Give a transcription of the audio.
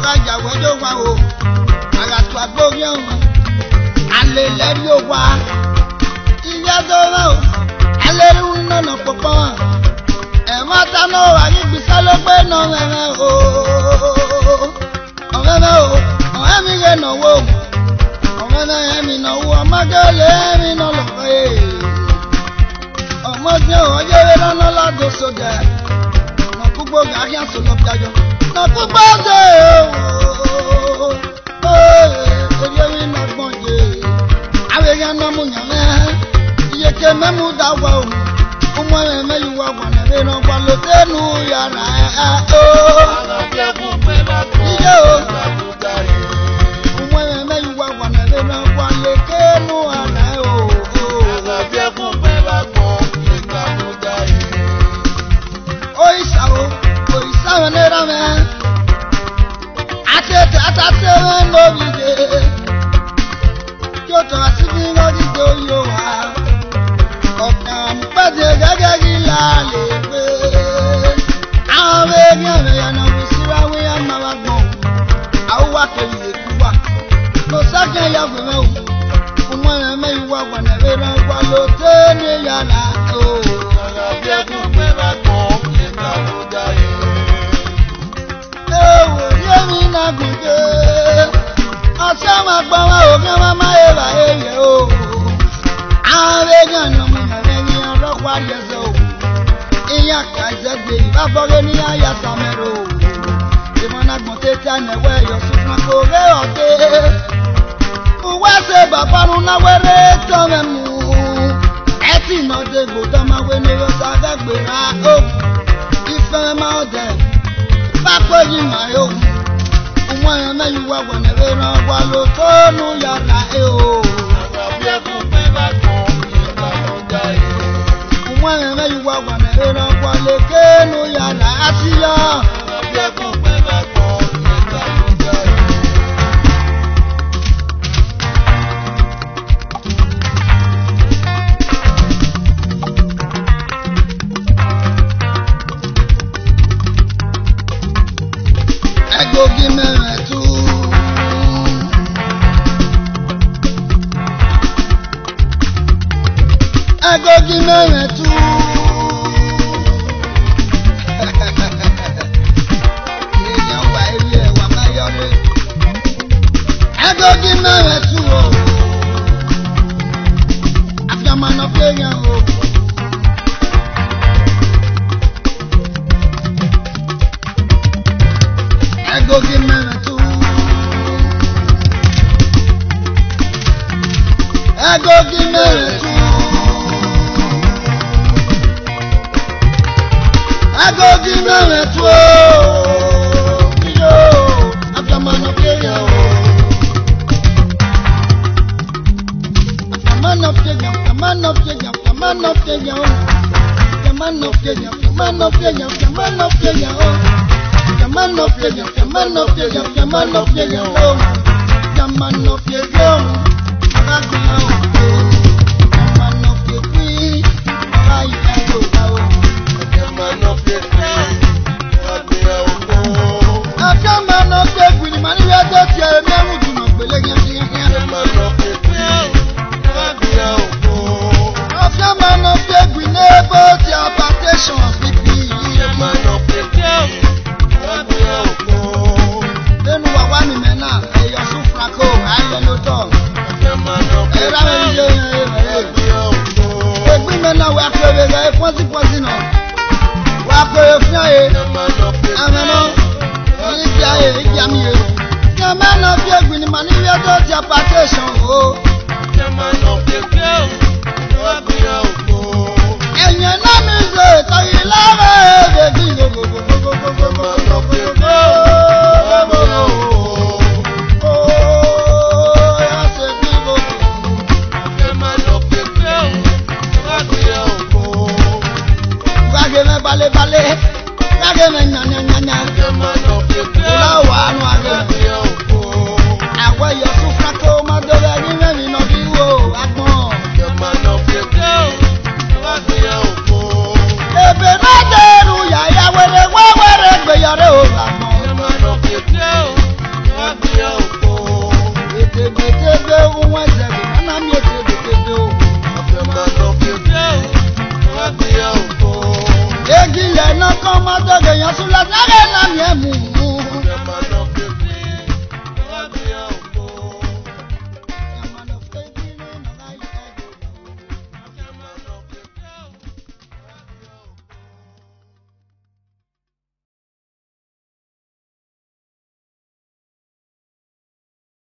raja wedo wa o ara tu agborian ale leri o wa iya do wa o ale ru na no popo e ma ta no wa ni gbisa lo pe no rere o orere o o mi re no wo orere mi no wo amagele mi no lo pe ọmọdé ọjọ́rẹ́ lọ́nà ládò sójà nà púpọ̀ gàrí àsọ̀lọ́ bíájọ́ nà púpọ̀ dé ooo ojúrí nà gbọ̀n yé àwẹ̀rẹ̀ nà mú yàrá iyeke mẹ́mú dáwà o ọmọ rẹ̀ mẹ́yìn wà wà nàbẹ́ nà wà lótẹ́nu yàrá ooo iye o ọmọ rẹ̀ mẹ́yìn wà wà nàbẹ́ nà wà lótẹ́nu yàrá ooo. Oisa wenera me Atete no vide Kyoto asibi no di do yo wa Okam pade gagagi la lewe Awe nyame ya na wisira we ya mawagbon Awa ke yekuwa No sake ya gwe o Umwe me yuwa wa na we ran kwa lo te ni ya na o Ala bia ku pe ba ko na gbe asama gbawa o kan ma e ba eye o are gan no mo re ni ọlọ́pàá yeso iya ka jede ba bore ni aya samero e mo na gbon te ta na we yo su kan ko re ote wa se baba nu na were to memu e ti no de gbo ta ma we ni yo sa dagbe ra o ife ma o de ba ko yin ma yo Mwana na yuwa wana vera walo tonu yara eo Akabia kupe bako yeka moja eo Mwana na yuwa wana vera wale kenu yara asiya Akabia kupe bako yeka moja eo Ego gime Agogi mere tu Eya wa eye wa mayore Agogi mere tu o Afyama no peya o Agogi mere tu Agogi mere tu Agogi mere tu yo afyama no peya o afyama no peya afyama no peya afyama no peya o afyama no peya afyama no peya afyama no peya o afyama no peya afyama no peya afyama no peya o afyama no peya o agaguna o afyama no peya ayi ayo o Akama no pe gwini mani we do ti e me mu du no gbele gen ti yan. Akama no pe Akama no pe gwini bo ti application pipi. Akama no pe Denu wa wa ni me na e yo su franco aye no to. Akama no pe Era me je e gbi me na wa pe we e ponsi no. Wa pe fi aye. Ameno man of your green money, we are not your partition. Oh, man of your girl, and your name is it. Are you Asula sare na miemu